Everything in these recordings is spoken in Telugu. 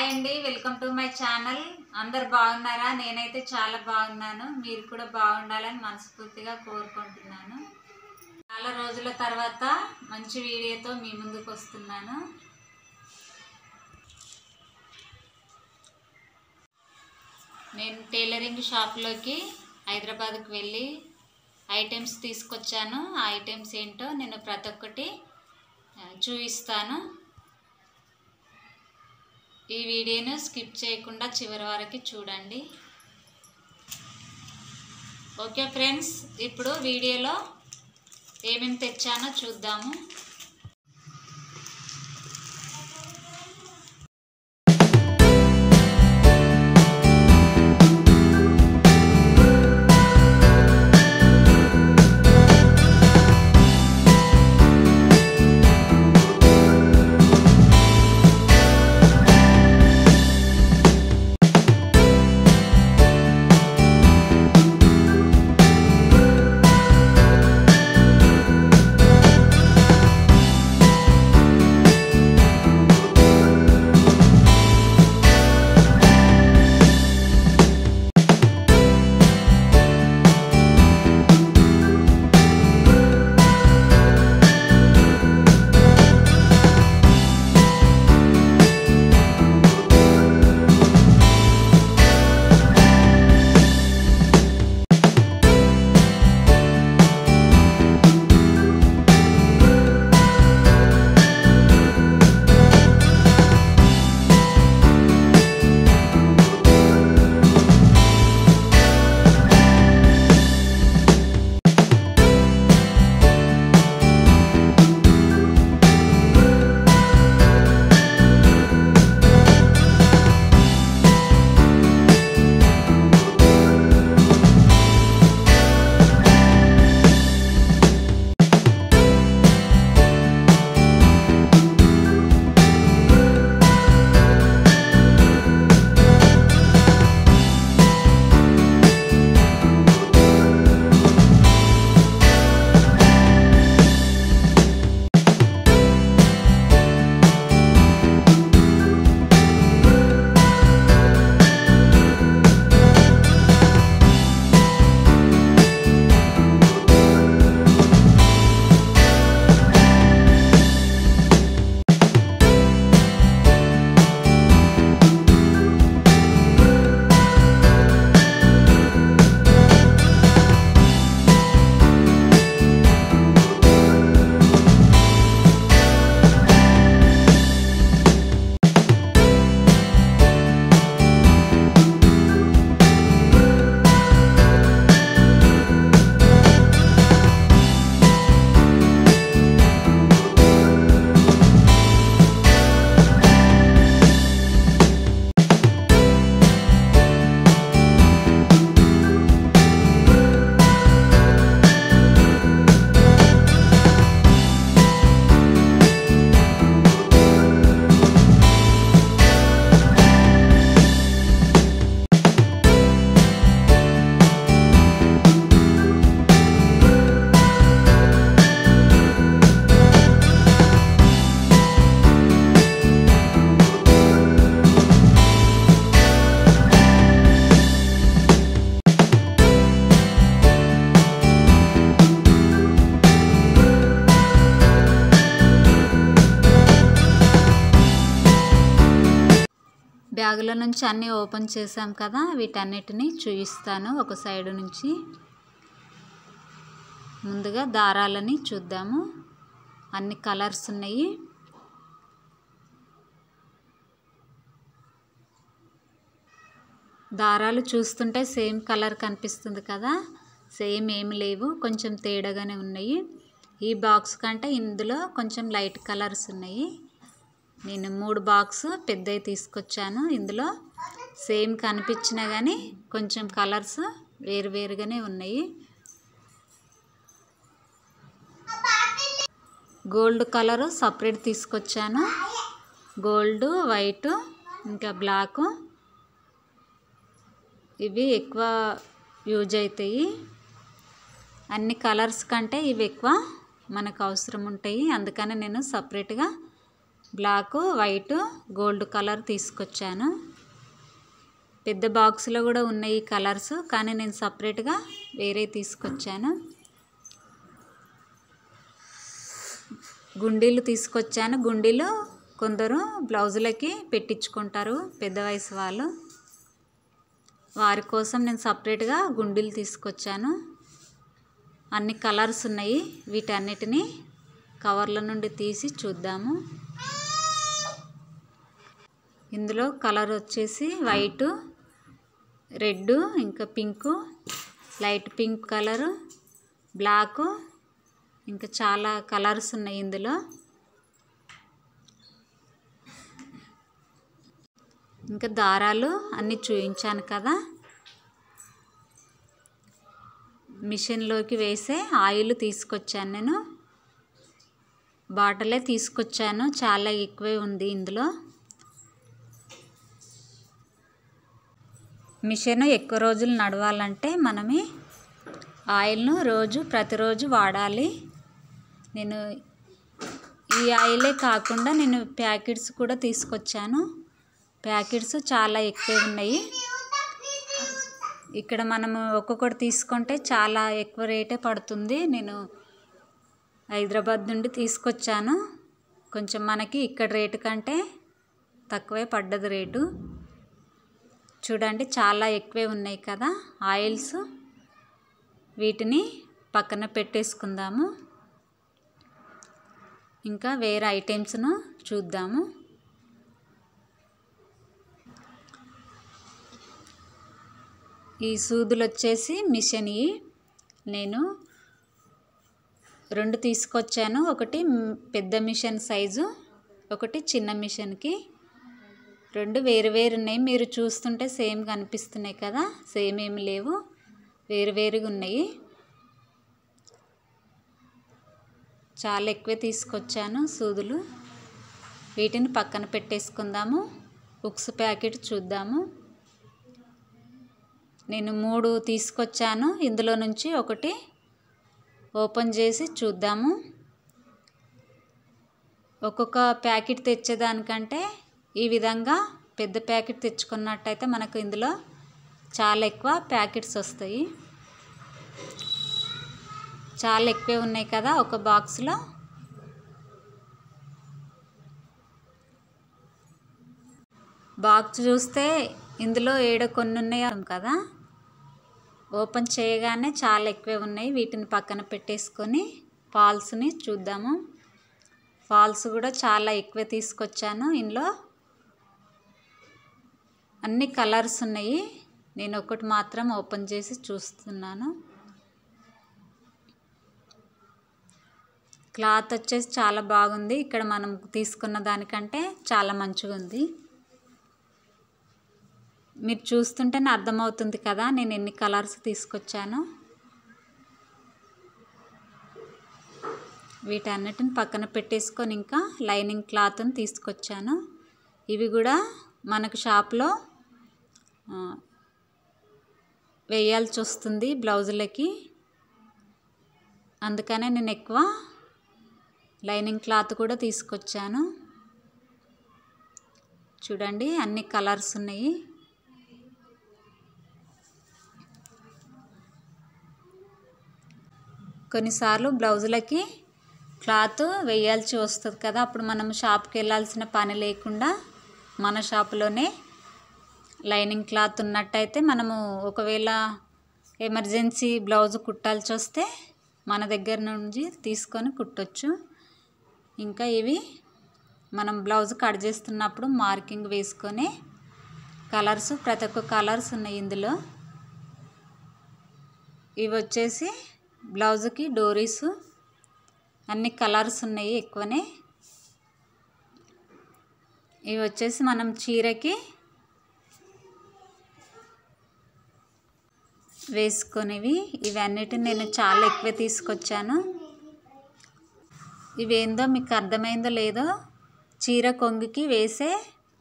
హాయ్ అండి, వెల్కమ్ టు మై ఛానల్. అందరు బాగున్నారా? నేనైతే చాలా బాగున్నాను. మీరు కూడా బాగుండాలని మనస్ఫూర్తిగా కోరుకుంటున్నాను. చాలా రోజుల తర్వాత మంచి వీడియోతో మీ ముందుకు వస్తున్నాను. నేను టైలరింగ్ షాప్లోకి హైదరాబాద్కి వెళ్ళి ఐటమ్స్ తీసుకొచ్చాను. ఆ ఐటమ్స్ ఏంటో నేను ప్రతి ఒక్కటి చూపిస్తాను. ఈ వీడియోను స్కిప్ చేయకుండా చివరి వరకు చూడండి. ఓకే ఫ్రెండ్స్, ఇప్పుడు వీడియోలో ఏమేమి తెచ్చానో చూద్దాము. బ్యాగుల నుంచి అన్నీ ఓపెన్ చేసాం కదా, వీటన్నిటిని చూపిస్తాను ఒక సైడ్ నుంచి. ముందుగా దారాలని చూద్దాము. అన్ని కలర్స్ ఉన్నాయి. దారాలు చూస్తుంటే సేమ్ కలర్ కనిపిస్తుంది కదా, సేమ్ ఏమి లేవు, కొంచెం తేడాగానే ఉన్నాయి. ఈ బాక్స్ కంటే ఇందులో కొంచెం లైట్ కలర్స్ ఉన్నాయి. నేను 3 బాక్స్ పెద్దవి తీసుకొచ్చాను. ఇందులో సేమ్ కనిపించినా కానీ కొంచెం కలర్స్ వేరువేరుగానే ఉన్నాయి. గోల్డ్ కలరు సపరేట్ తీసుకొచ్చాను. గోల్డ్, వైట్, ఇంకా బ్లాక్, ఇవి ఎక్కువ యూజ్ అవుతాయి. అన్ని కలర్స్ కంటే ఇవి ఎక్కువ మనకు అవసరం ఉంటాయి. అందుకని నేను సపరేట్గా బ్లాక్, వైట్, గోల్డ్ కలర్ తీసుకొచ్చాను. పెద్ద బాక్స్లో కూడా ఉన్నాయి కలర్స్, కానీ నేను సపరేట్గా వేరే తీసుకొచ్చాను. గుండీలు తీసుకొచ్చాను. గుండీలు కొందరు బ్లౌజులకి పెట్టించుకుంటారు, పెద్ద వయసు వాళ్ళు. వారి కోసం నేను సపరేట్గా గుండీలు తీసుకొచ్చాను. అన్ని కలర్స్ ఉన్నాయి. వీటన్నిటిని కవర్ల నుండి తీసి చూద్దాము. ఇందులో కలర్ వచ్చేసి వైట్, రెడ్, ఇంకా pink, light pink colour, black, ఇంకా చాలా కలర్స్ ఉన్నాయి ఇందులో. ఇంకా దారాలు అన్నీ చూపించాను కదా. మిషన్లోకి వేసే ఆయిల్ తీసుకొచ్చాను. నేను బాటలే తీసుకొచ్చాను, చాలా ఎక్కువే ఉంది ఇందులో. మిషన్ ఎక్కువ రోజులు నడవాలంటే మనమే ఆయిల్ను ప్రతిరోజు వాడాలి. నేను ఈ ఆయిలే కాకుండా నేను ప్యాకెట్స్ కూడా తీసుకొచ్చాను. ప్యాకెట్స్ చాలా ఎక్కువ ఉన్నాయి. ఇక్కడ మనము ఒక్కొక్కటి తీసుకుంటే చాలా ఎక్కువ రేటే పడుతుంది. నేను హైదరాబాద్ నుండి తీసుకొచ్చాను. కొంచెం మనకి ఇక్కడ రేటు కంటే తక్కువే పడ్డది రేటు. చూడండి, చాలా ఎక్కువే ఉన్నాయి కదా ఆయిల్స్. వీటిని పక్కన పెట్టేసుకుందాము. ఇంకా వేరే ఐటమ్స్ను చూద్దాము. ఈ సూదులు వచ్చేసి మిషన్. నేను 2 తీసుకొచ్చాను. ఒకటి పెద్ద మిషన్ సైజు, ఒకటి చిన్న మిషన్కి. 2 వేరు ఉన్నాయి. మీరు చూస్తుంటే సేమ్ కనిపిస్తున్నాయి కదా, సేమ్ ఏమి లేవు, వేరుగా ఉన్నాయి. చాలా ఎక్కువే తీసుకొచ్చాను సూదులు. వీటిని పక్కన పెట్టేసుకుందాము. ఉక్స్ ప్యాకెట్ చూద్దాము. నేను 3 తీసుకొచ్చాను. ఇందులో నుంచి ఒకటి ఓపెన్ చేసి చూద్దాము. ఒక్కొక్క ప్యాకెట్ తెచ్చేదానికంటే ఈ విధంగా పెద్ద ప్యాకెట్ తెచ్చుకున్నట్టయితే మనకు ఇందులో చాలా ఎక్కువ ప్యాకెట్స్ వస్తాయి. చాలా ఎక్కువే ఉన్నాయి కదా ఒక బాక్స్లో. బాక్స్ చూస్తే ఇందులో కొన్ని ఉన్నాయి కదా. ఓపెన్ చేయగానే చాలా ఎక్కువే ఉన్నాయి. వీటిని పక్కన పెట్టేసుకొని ఫాల్స్ని చూద్దాము. ఫాల్స్ కూడా చాలా ఎక్కువే తీసుకొచ్చాను. ఇందులో అన్ని కలర్స్ ఉన్నాయి. నేను ఒకటి మాత్రం ఓపెన్ చేసి చూస్తున్నాను. క్లాత్ వచ్చేసి చాలా బాగుంది. ఇక్కడ మనం తీసుకున్న దానికంటే చాలా మంచిగా ఉంది. మీరు చూస్తుంటేనే అర్థమవుతుంది కదా నేను ఎన్ని కలర్స్ తీసుకొచ్చాను. వీటన్నిటిని పక్కన పెట్టేసుకొని ఇంకా లైనింగ్ క్లాత్ని తీసుకొచ్చాను. ఇవి కూడా మనకు షాప్లో వేయాల్సి వస్తుంది బ్లౌజులకి. అందుకనే నేను ఎక్కువ లైనింగ్ క్లాత్ కూడా తీసుకొచ్చాను. చూడండి, అన్ని కలర్స్ ఉన్నాయి. కొన్నిసార్లు బ్లౌజులకి క్లాత్ వేయాల్సి వస్తుంది కదా, అప్పుడు మనం షాప్కి వెళ్ళాల్సిన పని లేకుండా మన షాపులోనే లైనింగ్ క్లాత్ ఉన్నట్టయితే మనము ఒకవేళ ఎమర్జెన్సీ బ్లౌజ్ కుట్టాల్సి వస్తే మన దగ్గర నుంచి తీసుకొని కుట్టొచ్చు. ఇంకా ఇవి మనం బ్లౌజ్ కట్ చేస్తున్నప్పుడు మార్కింగ్ వేసుకొని కలర్స్, ప్రతి ఒక్క కలర్స్ ఉన్నాయి ఇందులో. ఇవి వచ్చేసి బ్లౌజ్కి డోరీస్, అన్ని కలర్స్ ఉన్నాయి ఎక్కువనే. ఇవి వచ్చేసి మనం చీరకి వేసుకునేవి. ఇవన్నిటిని నేను చాలా ఎక్కువ తీసుకొచ్చాను. ఇవేందో మీకు అర్థమైందో లేదో, చీర కొంగుకి వేసే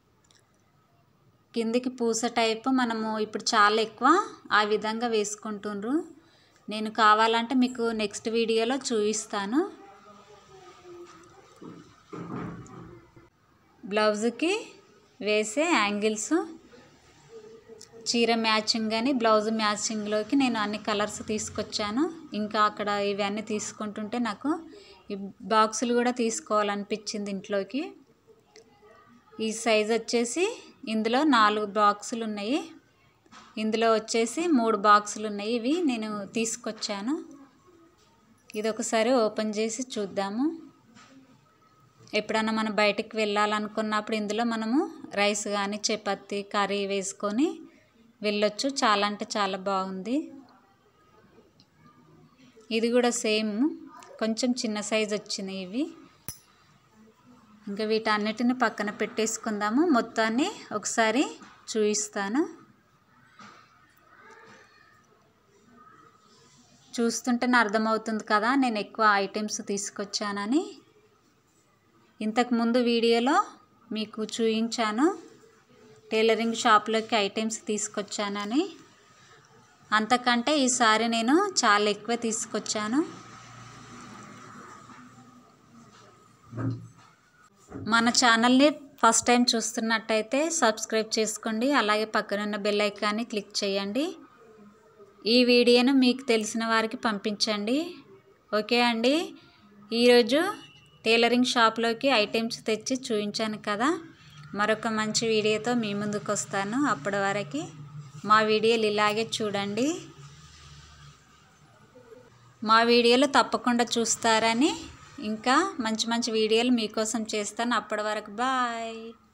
కిందికి పూస టైపు మనము ఇప్పుడు చాలా ఎక్కువ ఆ విధంగా వేసుకుంటుండ్రు. నేను కావాలంటే మీకు నెక్స్ట్ వీడియోలో చూపిస్తాను. బ్లౌజ్కి వేసే యాంగిల్స్, చీర మ్యాచింగ్ అని బ్లౌజ్ మ్యాచింగ్లోకి నేను అన్ని కలర్స్ తీసుకొచ్చాను. ఇంకా అక్కడ ఇవన్నీ తీసుకుంటుంటే నాకు ఈ బాక్సులు కూడా తీసుకోవాలనిపించింది ఇంట్లోకి. ఈ సైజ్ వచ్చేసి ఇందులో 4 బాక్సులు ఉన్నాయి, ఇందులో వచ్చేసి 3 బాక్సులు ఉన్నాయి. ఇవి నేను తీసుకొచ్చాను. ఇది ఒకసారి ఓపెన్ చేసి చూద్దాము. ఎప్పుడన్నా మనం బయటికి వెళ్ళాలనుకున్నప్పుడు ఇందులో మనము రైస్ కానీ చపాతీ కర్రీ వేసుకొని వెళ్ళొచ్చు. చాలా అంటే చాలా బాగుంది. ఇది కూడా సేమ్, కొంచెం చిన్న సైజ్ వచ్చినాయి ఇవి. ఇంకా వీటన్నిటిని పక్కన పెట్టేసుకుందాము. మొత్తాన్ని ఒకసారి చూపిస్తాను. చూస్తుంటేనే అర్థమవుతుంది కదా నేను ఎక్కువ ఐటమ్స్ తీసుకొచ్చానని. ఇంతకుముందు వీడియోలో మీకు చూపించాను టైలరింగ్ షాప్లోకి ఐటమ్స్ తీసుకొచ్చానని. అంతకంటే ఈసారి నేను చాలా ఎక్కువ తీసుకొచ్చాను. మన ఛానల్ని ఫస్ట్ టైం చూస్తున్నట్టయితే సబ్స్క్రైబ్ చేసుకోండి, అలాగే పక్కనున్న బెల్ ఐకాన్ని క్లిక్ చేయండి. ఈ వీడియోను మీకు తెలిసిన వారికి పంపించండి. ఓకే అండి, ఈరోజు టైలరింగ్ షాప్లోకి ఐటమ్స్ తెచ్చి చూపించాను కదా. మరొక మంచి వీడియోతో మీ ముందుకు వస్తాను. అప్పటి వరకు మా వీడియోలు ఇలాగే చూడండి. మా వీడియోలు తప్పకుండా చూస్తారని, ఇంకా మంచి మంచి వీడియోలు మీకోసం చేస్తాను. అప్పటి వరకు బాయ్.